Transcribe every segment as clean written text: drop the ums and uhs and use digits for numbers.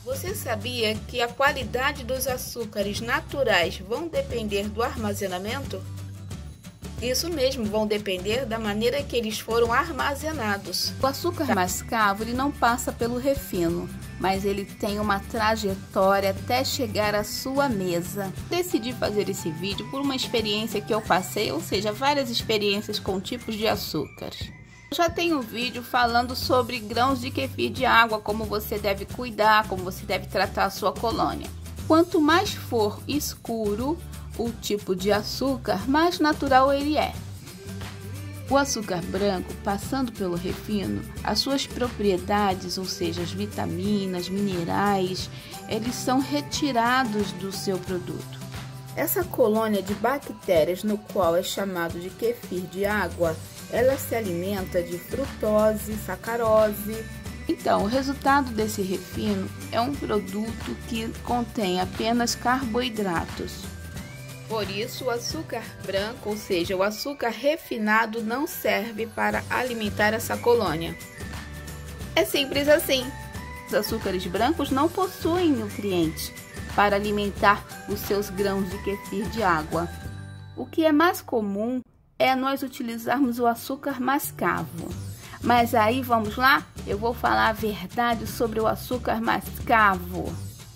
Você sabia que a qualidade dos açúcares naturais vão depender do armazenamento? Isso mesmo, vão depender da maneira que eles foram armazenados. O açúcar mascavo ele não passa pelo refino, mas ele tem uma trajetória até chegar à sua mesa. Decidi fazer esse vídeo por uma experiência que eu passei, ou seja, várias experiências com tipos de açúcares. Já tem um vídeo falando sobre grãos de kefir de água, como você deve cuidar, como você deve tratar a sua colônia. Quanto mais for escuro o tipo de açúcar, mais natural ele é. O açúcar branco, passando pelo refino, as suas propriedades, ou seja, as vitaminas, minerais, eles são retirados do seu produto. Essa colônia de bactérias, no qual é chamado de kefir de água, ela se alimenta de frutose, sacarose. Então, o resultado desse refino é um produto que contém apenas carboidratos. Por isso, o açúcar branco, ou seja, o açúcar refinado, não serve para alimentar essa colônia. É simples assim. Os açúcares brancos não possuem nutrientes para alimentar os seus grãos de kefir de água. O que é mais comum é nós utilizarmos o açúcar mascavo. Mas aí, vamos lá? Eu vou falar a verdade sobre o açúcar mascavo.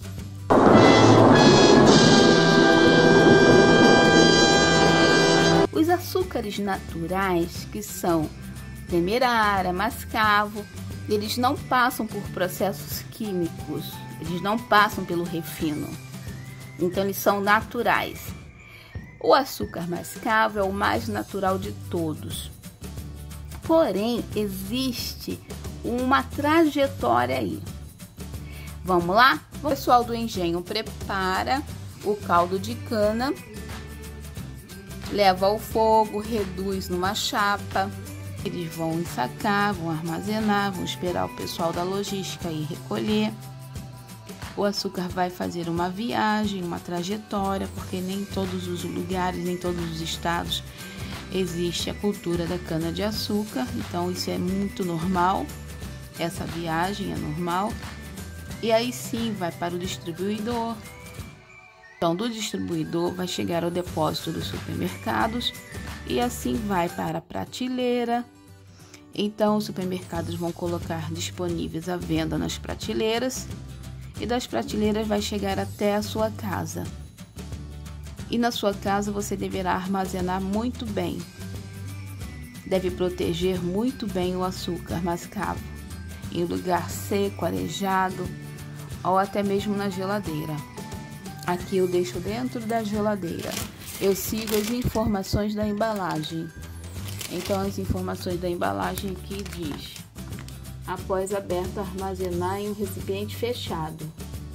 Os açúcares naturais, que são demerara, mascavo, eles não passam por processos químicos, eles não passam pelo refino. Então, eles são naturais. O açúcar mascavo é o mais natural de todos. Porém, existe uma trajetória aí. Vamos lá? O pessoal do engenho prepara o caldo de cana, leva ao fogo, reduz numa chapa. Eles vão ensacar, vão armazenar, vão esperar o pessoal da logística ir recolher. O açúcar vai fazer uma viagem, uma trajetória, porque nem em todos os lugares, nem em todos os estados existe a cultura da cana-de-açúcar. Então isso é muito normal, essa viagem é normal. E aí sim vai para o distribuidor. Então do distribuidor vai chegar ao depósito dos supermercados e assim vai para a prateleira. Então os supermercados vão colocar disponíveis à venda nas prateleiras. E das prateleiras vai chegar até a sua casa. E na sua casa você deverá armazenar muito bem. Deve proteger muito bem o açúcar mascavo em lugar seco, arejado ou até mesmo na geladeira. Aqui eu deixo dentro da geladeira. Eu sigo as informações da embalagem. Então as informações da embalagem aqui diz: após aberto, armazenar em um recipiente fechado.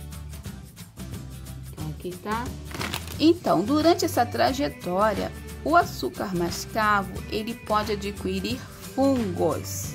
Então, aqui tá. Então, durante essa trajetória, o açúcar mascavo, ele pode adquirir fungos.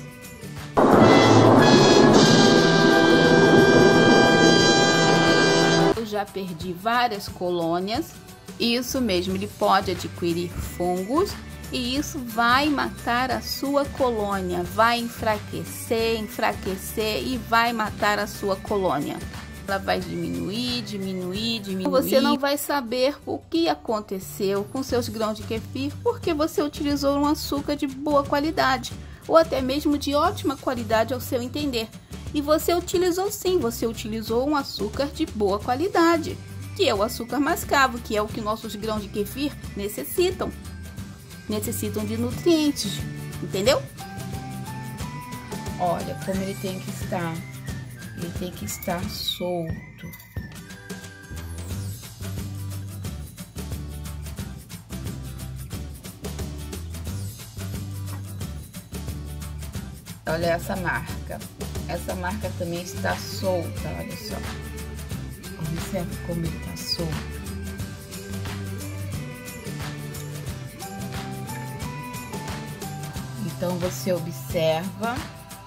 Eu já perdi várias colônias. Isso mesmo, ele pode adquirir fungos. E isso vai matar a sua colônia, vai enfraquecer e vai matar a sua colônia. Ela vai diminuir. Você não vai saber o que aconteceu com seus grãos de kefir porque você utilizou um açúcar de boa qualidade ou até mesmo de ótima qualidade ao seu entender. E você utilizou sim, você utilizou um açúcar de boa qualidade, que é o açúcar mascavo, que é o que nossos grãos de kefir necessitam. Necessitam de nutrientes, entendeu? Olha como ele tem que estar. Ele tem que estar solto. Olha essa marca. Essa marca também está solta, olha só. Observe como ele está solto. Então você observa,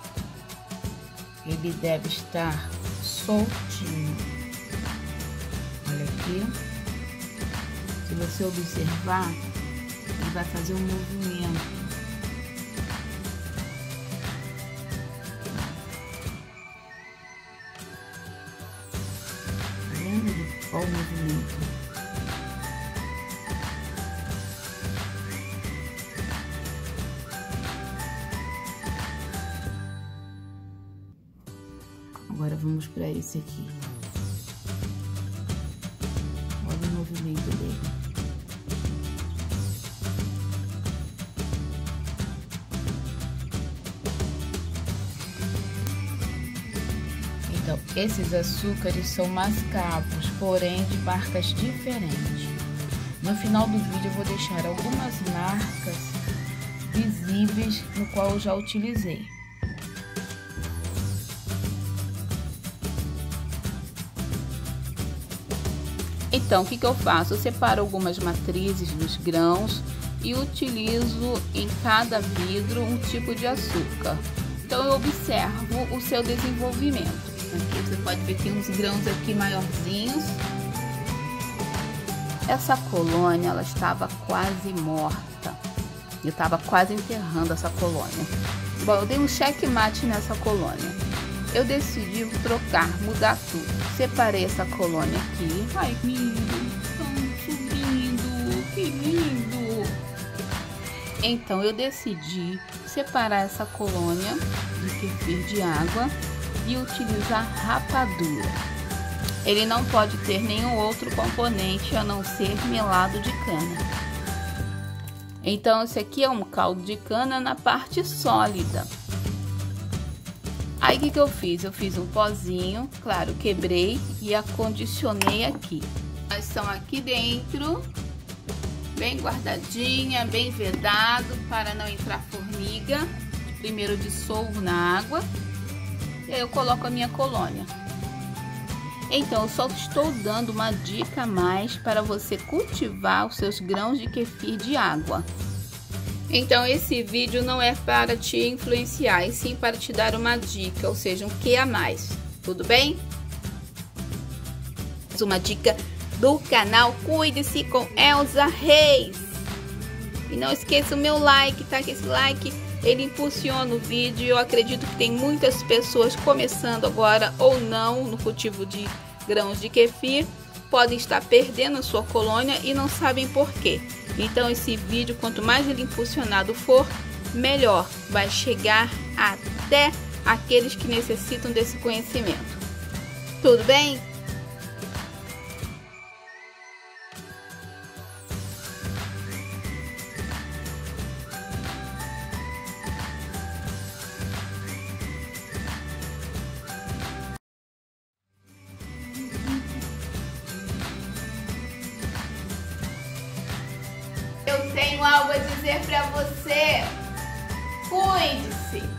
ele deve estar soltinho. Olha aqui. Se você observar, ele vai fazer um movimento. Olha o movimento. Agora vamos para esse aqui. Olha o movimento dele. Então, esses açúcares são mascavos, porém de marcas diferentes. No final do vídeo eu vou deixar algumas marcas visíveis no qual eu já utilizei. Então, o que eu faço? Eu separo algumas matrizes dos grãos e utilizo em cada vidro um tipo de açúcar. Então, eu observo o seu desenvolvimento. Aqui você pode ver que tem uns grãos aqui maiorzinhos. Essa colônia, ela estava quase morta. Eu estava quase enterrando essa colônia. Bom, eu dei um checkmate nessa colônia. Eu decidi trocar, mudar tudo. Separei essa colônia aqui. Ai, lindo, estão subindo, que lindo! Então, eu decidi separar essa colônia de kefir de água e utilizar rapadura. Ele não pode ter nenhum outro componente a não ser melado de cana. Então, esse aqui é um caldo de cana na parte sólida. Aí, o que eu fiz? Eu fiz um pozinho, claro, quebrei e acondicionei aqui. Elas estão aqui dentro, bem guardadinha, bem vedado, para não entrar formiga. Primeiro eu dissolvo na água e aí eu coloco a minha colônia. Então, eu só estou dando uma dica a mais para você cultivar os seus grãos de kefir de água. Então, esse vídeo não é para te influenciar, e sim para te dar uma dica, ou seja, um que a mais, tudo bem? Uma dica do canal Cuide-se com Elza Reis. E não esqueça o meu like, tá? Que esse like, ele impulsiona o vídeo. Eu acredito que tem muitas pessoas começando agora ou não no cultivo de grãos de kefir. Podem estar perdendo a sua colônia e não sabem por quê. Então, esse vídeo, quanto mais ele impulsionado for, melhor vai chegar até aqueles que necessitam desse conhecimento. Tudo bem? Eu tenho algo a dizer para você. Cuide-se.